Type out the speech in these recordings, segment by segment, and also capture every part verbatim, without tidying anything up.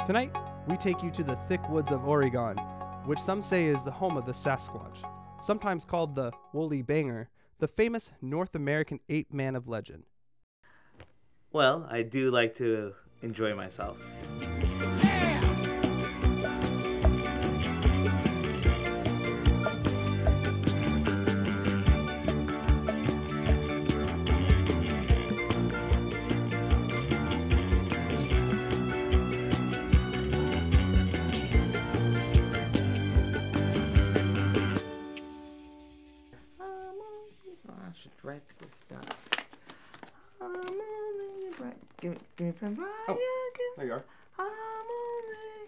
Tonight, we take you to the thick woods of Oregon, which some say is the home of the Sasquatch, sometimes called the Woolly Banger, the famous North American ape man of legend. Well, I do like to enjoy myself. Write this down. I'm only right. Give me, give me a pen. Oh, there you are. I'm only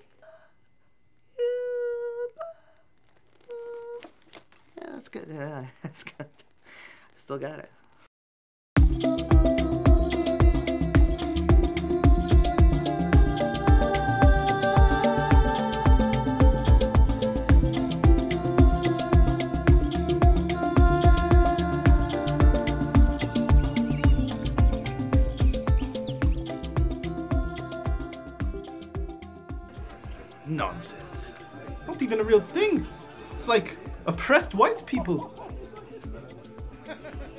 you. Yeah, that's good. Yeah, that's good. Still got it. Nonsense. Not even a real thing. It's like oppressed white people.